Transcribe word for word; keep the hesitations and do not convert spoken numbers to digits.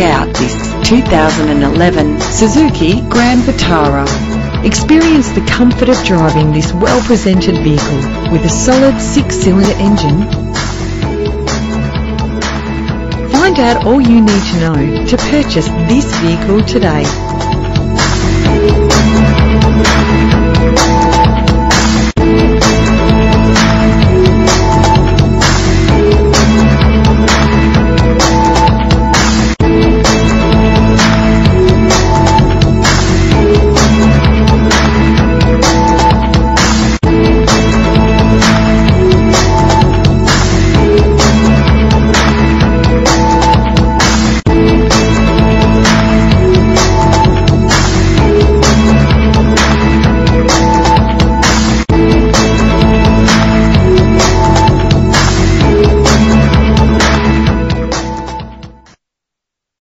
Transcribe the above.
out this two thousand eleven Suzuki Grand Vitara. Experience the comfort of driving this well-presented vehicle with a solid six-cylinder engine. Find out all you need to know to purchase this vehicle today.